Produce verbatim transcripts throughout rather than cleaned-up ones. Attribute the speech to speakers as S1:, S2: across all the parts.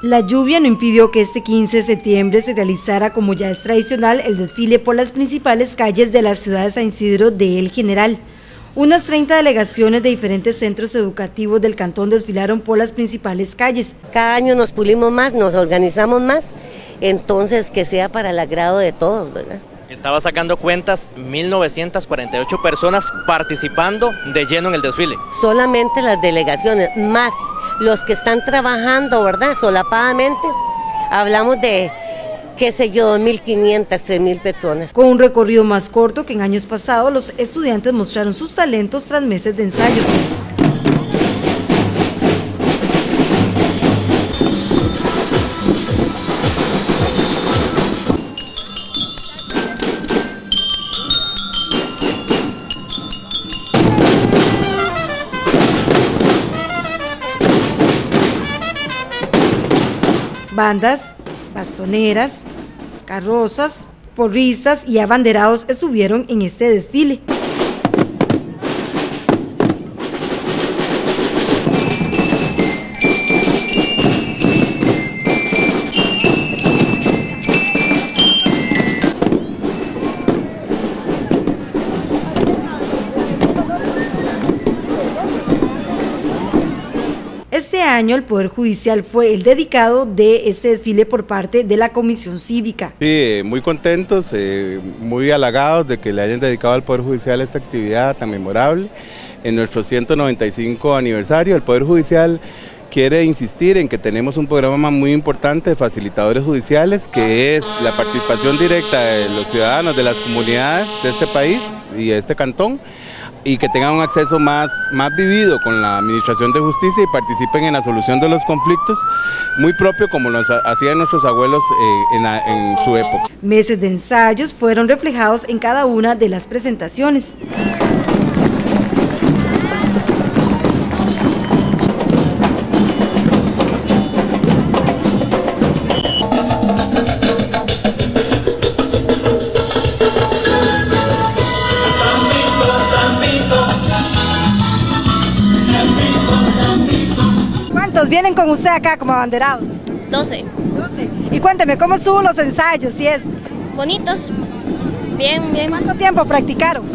S1: La lluvia no impidió que este quince de septiembre se realizara, como ya es tradicional, el desfile por las principales calles de la ciudad de San Isidro de El General. Unas treinta delegaciones de diferentes centros educativos del cantón desfilaron por las principales calles.
S2: Cada año nos pulimos más, nos organizamos más, entonces que sea para el agrado de todos, ¿verdad?
S3: Estaba sacando cuentas, mil novecientas cuarenta y ocho personas participando de lleno en el desfile.
S2: Solamente las delegaciones, más los que están trabajando, ¿verdad? Solapadamente, hablamos de, qué sé yo, dos mil quinientas, tres mil personas.
S1: Con un recorrido más corto que en años pasados, los estudiantes mostraron sus talentos tras meses de ensayos. Bandas, bastoneras, carrozas, porristas y abanderados estuvieron en este desfile. Este año el Poder Judicial fue el dedicado de este desfile por parte de la Comisión Cívica.
S4: Sí, muy contentos, eh, muy halagados de que le hayan dedicado al Poder Judicial esta actividad tan memorable. En nuestro ciento noventa y cinco aniversario, el Poder Judicial quiere insistir en que tenemos un programa muy importante de facilitadores judiciales, que es la participación directa de los ciudadanos de las comunidades de este país y de este cantón, y que tengan un acceso más, más vivido con la administración de justicia y participen en la solución de los conflictos, muy propio como lo hacían nuestros abuelos eh, en, la, en su época.
S1: Meses de ensayos fueron reflejados en cada una de las presentaciones. ¿Vienen con usted acá como abanderados?
S5: doce.
S1: doce. Y cuénteme, ¿cómo estuvo los ensayos? ¿Si es?
S5: Bonitos. Bien, bien.
S1: ¿Cuánto tiempo practicaron?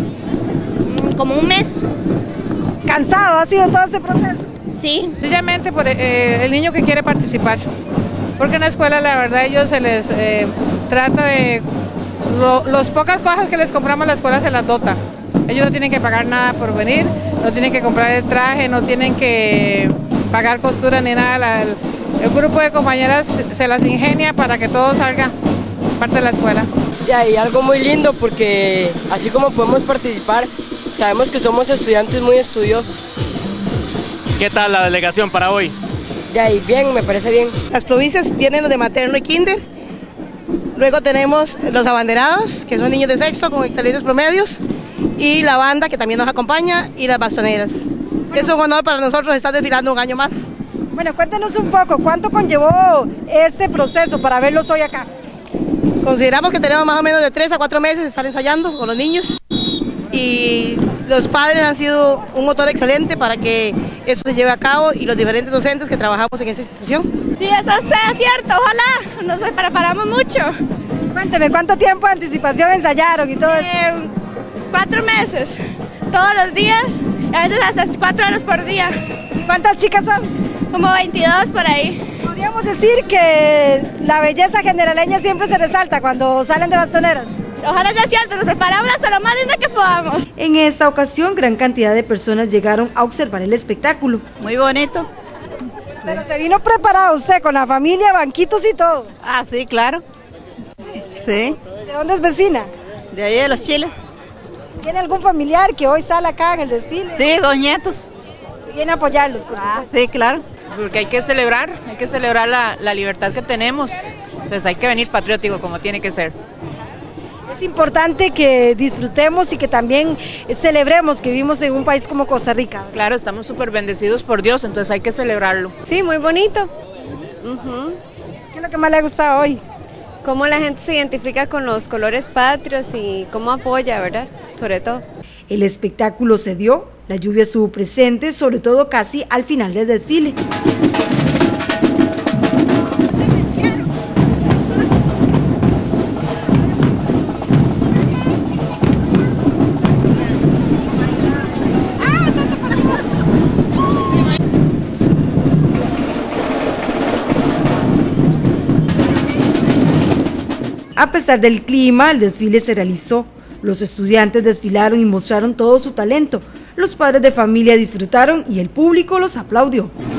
S5: Como un mes.
S1: ¿Cansado ha sido todo este proceso?
S5: Sí.
S6: Sencillamente por eh, el niño que quiere participar. Porque en la escuela, la verdad, ellos se les eh, trata de... Lo, los pocas cosas que les compramos a la escuela se las dota. Ellos no tienen que pagar nada por venir, no tienen que comprar el traje, no tienen que pagar costura ni nada. La, el, el grupo de compañeras se las ingenia para que todo salga parte de la escuela.
S7: Y hay algo muy lindo porque así como podemos participar, sabemos que somos estudiantes muy estudiosos.
S3: ¿Qué tal la delegación para hoy?
S7: De ahí, bien, me parece bien.
S8: Las provincias vienen los de materno y kinder, luego tenemos los abanderados, que son niños de sexto con excelentes promedios, y la banda que también nos acompaña, y las bastoneras. Es un honor para nosotros estar desfilando un año más.
S1: Bueno, cuéntenos un poco, ¿cuánto conllevó este proceso para verlos hoy acá?
S8: Consideramos que tenemos más o menos de tres a cuatro meses de estar ensayando con los niños, y los padres han sido un motor excelente para que esto se lleve a cabo, y los diferentes docentes que trabajamos en esta institución.
S5: Sí, eso sea cierto, ojalá, nos preparamos mucho.
S1: Cuénteme, ¿cuánto tiempo de anticipación ensayaron y todo eso?
S5: Eh, cuatro meses, todos los días, a veces hasta cuatro horas por día.
S1: ¿Cuántas chicas son?
S5: Como veintidós por ahí.
S1: Podríamos decir que la belleza generaleña siempre se resalta cuando salen de bastoneras.
S5: Ojalá sea cierto, nos preparamos hasta lo más lindo que podamos.
S1: En esta ocasión, gran cantidad de personas llegaron a observar el espectáculo.
S8: Muy bonito.
S1: Pero se vino preparado usted con la familia, banquitos y todo.
S8: Ah, sí, claro. Sí.
S1: ¿De dónde es vecina?
S8: De ahí de Los Chiles.
S1: ¿Tiene algún familiar que hoy sale acá en el desfile?
S8: Sí, dos nietos.
S1: Viene a apoyarlos, por
S8: ah,
S1: supuesto.
S8: Sí, claro.
S9: Porque hay que celebrar, hay que celebrar la, la libertad que tenemos, entonces hay que venir patriótico como tiene que ser.
S1: Es importante que disfrutemos y que también celebremos que vivimos en un país como Costa Rica.
S9: Claro, estamos súper bendecidos por Dios, entonces hay que celebrarlo.
S10: Sí, muy bonito.
S1: Uh-huh. ¿Qué es lo que más le ha gustado hoy?
S10: Cómo la gente se identifica con los colores patrios y cómo apoya, ¿verdad? Sobre todo.
S1: El espectáculo se dio, la lluvia estuvo presente, sobre todo casi al final del desfile. A pesar del clima, el desfile se realizó. Los estudiantes desfilaron y mostraron todo su talento. Los padres de familia disfrutaron y el público los aplaudió.